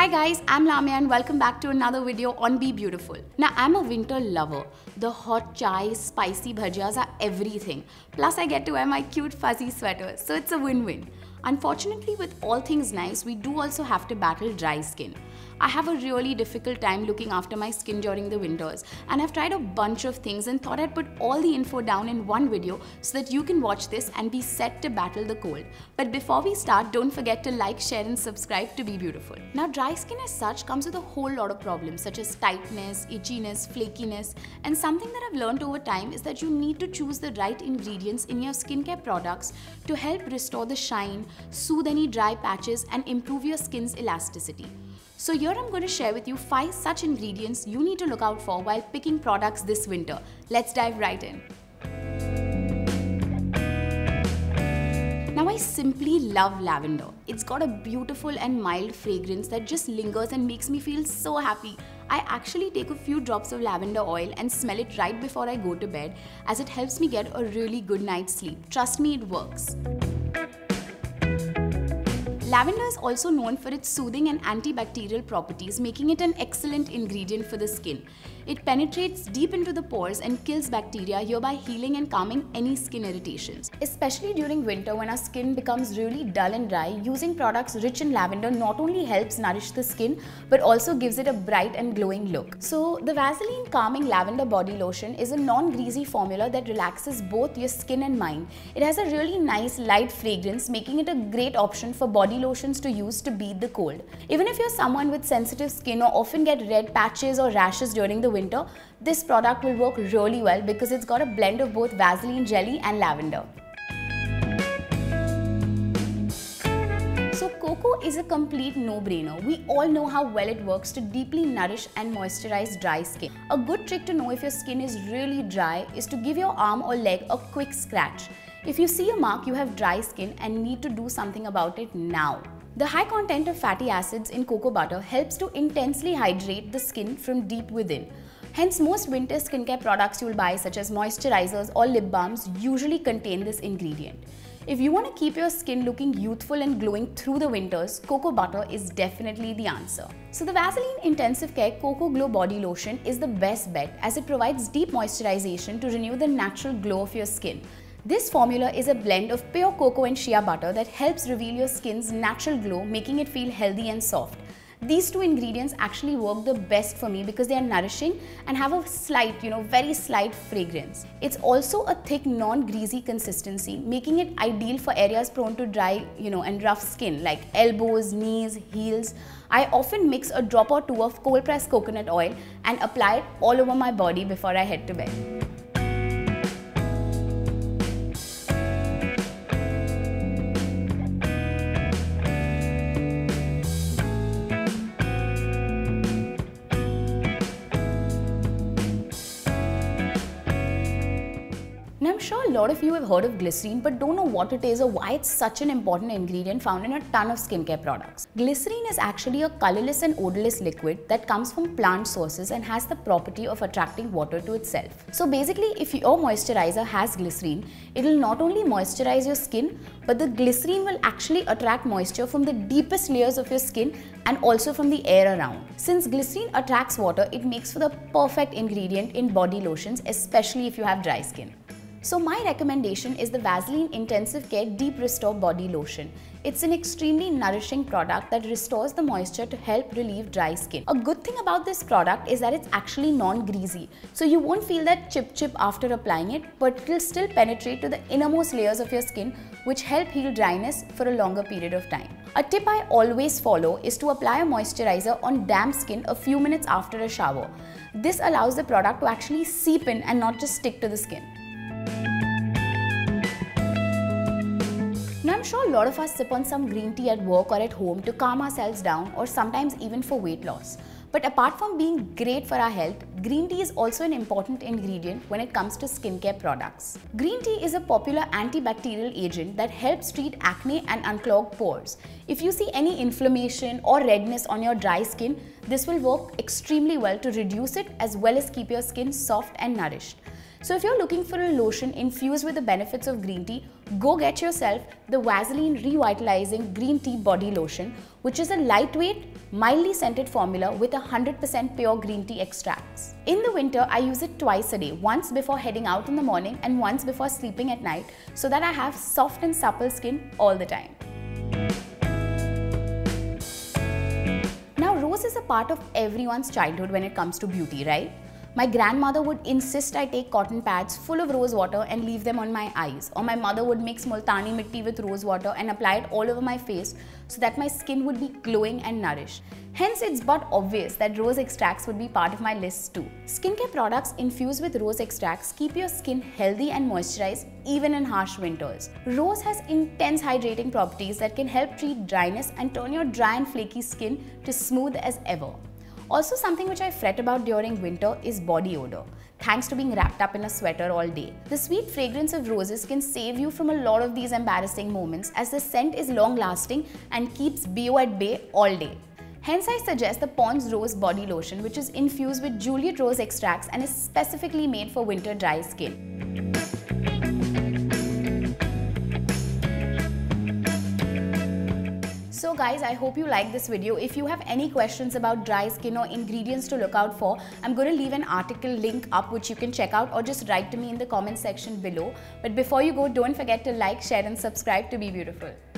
Hi guys, I'm Lamia and welcome back to another video on Be Beautiful. Now I'm a winter lover. The hot chai, spicy bhajiyas are everything. Plus I get to wear my cute fuzzy sweater, so it's a win-win. Unfortunately, with all things nice, we do also have to battle dry skin. I have a really difficult time looking after my skin during the winters, and I've tried a bunch of things and thought I'd put all the info down in one video so that you can watch this and be set to battle the cold. But before we start, don't forget to like, share and subscribe to Be Beautiful. Now dry skin as such comes with a whole lot of problems such as tightness, itchiness, flakiness, and something that I've learned over time is that you need to choose the right ingredients in your skincare products to help restore the shine, soothe any dry patches and improve your skin's elasticity. So here I'm going to share with you 5 such ingredients you need to look out for while picking products this winter. Let's dive right in. Now I simply love lavender. It's got a beautiful and mild fragrance that just lingers and makes me feel so happy. I actually take a few drops of lavender oil and smell it right before I go to bed as it helps me get a really good night's sleep. Trust me, it works. Lavender is also known for its soothing and antibacterial properties, making it an excellent ingredient for the skin. It penetrates deep into the pores and kills bacteria, hereby healing and calming any skin irritations. Especially during winter when our skin becomes really dull and dry, using products rich in lavender not only helps nourish the skin but also gives it a bright and glowing look. So the Vaseline Calming Lavender Body Lotion is a non-greasy formula that relaxes both your skin and mind. It has a really nice light fragrance, making it a great option for body lotions to use to beat the cold. Even if you're someone with sensitive skin or often get red patches or rashes during the winter, this product will work really well because it's got a blend of both Vaseline jelly and lavender. So cocoa is a complete no-brainer. We all know how well it works to deeply nourish and moisturize dry skin. A good trick to know if your skin is really dry is to give your arm or leg a quick scratch. If you see a mark, you have dry skin and need to do something about it now. The high content of fatty acids in cocoa butter helps to intensely hydrate the skin from deep within. Hence, most winter skincare products you will buy such as moisturizers or lip balms usually contain this ingredient. If you want to keep your skin looking youthful and glowing through the winters, cocoa butter is definitely the answer. So the Vaseline Intensive Care Cocoa Glow Body Lotion is the best bet as it provides deep moisturization to renew the natural glow of your skin. This formula is a blend of pure cocoa and shea butter that helps reveal your skin's natural glow, making it feel healthy and soft. These two ingredients actually work the best for me because they are nourishing and have a slight, very slight fragrance. It's also a thick, non-greasy consistency, making it ideal for areas prone to dry, and rough skin like elbows, knees, heels. I often mix a drop or two of cold-pressed coconut oil and apply it all over my body before I head to bed. Now, I'm sure a lot of you have heard of glycerin but don't know what it is or why it's such an important ingredient found in a ton of skincare products. Glycerin is actually a colorless and odorless liquid that comes from plant sources and has the property of attracting water to itself. So basically, if your moisturizer has glycerin, it will not only moisturize your skin, but the glycerin will actually attract moisture from the deepest layers of your skin and also from the air around. Since glycerin attracts water, it makes for the perfect ingredient in body lotions, especially if you have dry skin. So my recommendation is the Vaseline Intensive Care Deep Restore Body Lotion. It's an extremely nourishing product that restores the moisture to help relieve dry skin. A good thing about this product is that it's actually non-greasy, so you won't feel that chip after applying it, but it will still penetrate to the innermost layers of your skin, which help heal dryness for a longer period of time. A tip I always follow is to apply a moisturizer on damp skin a few minutes after a shower. This allows the product to actually seep in and not just stick to the skin. Now I'm sure a lot of us sip on some green tea at work or at home to calm ourselves down or sometimes even for weight loss. But apart from being great for our health, green tea is also an important ingredient when it comes to skincare products. Green tea is a popular antibacterial agent that helps treat acne and unclog pores. If you see any inflammation or redness on your dry skin, this will work extremely well to reduce it as well as keep your skin soft and nourished. So if you're looking for a lotion infused with the benefits of green tea, go get yourself the Vaseline Revitalizing Green Tea Body Lotion, which is a lightweight, mildly scented formula with 100% pure green tea extracts. In the winter, I use it twice a day, once before heading out in the morning and once before sleeping at night, so that I have soft and supple skin all the time. Now, rose is a part of everyone's childhood when it comes to beauty, right? My grandmother would insist I take cotton pads full of rose water and leave them on my eyes. Or my mother would mix multani mitti with rose water and apply it all over my face so that my skin would be glowing and nourished. Hence, it's but obvious that rose extracts would be part of my list too. Skincare products infused with rose extracts keep your skin healthy and moisturized even in harsh winters. Rose has intense hydrating properties that can help treat dryness and turn your dry and flaky skin to smooth as ever. Also, something which I fret about during winter is body odor, thanks to being wrapped up in a sweater all day. The sweet fragrance of roses can save you from a lot of these embarrassing moments, as the scent is long lasting and keeps BO at bay all day. Hence, I suggest the Pond's Rose Body Lotion, which is infused with Juliet rose extracts and is specifically made for winter dry skin. So guys, I hope you liked this video. If you have any questions about dry skin or ingredients to look out for, I'm going to leave an article link up which you can check out, or just write to me in the comment section below. But before you go, don't forget to like, share and subscribe to Be Beautiful.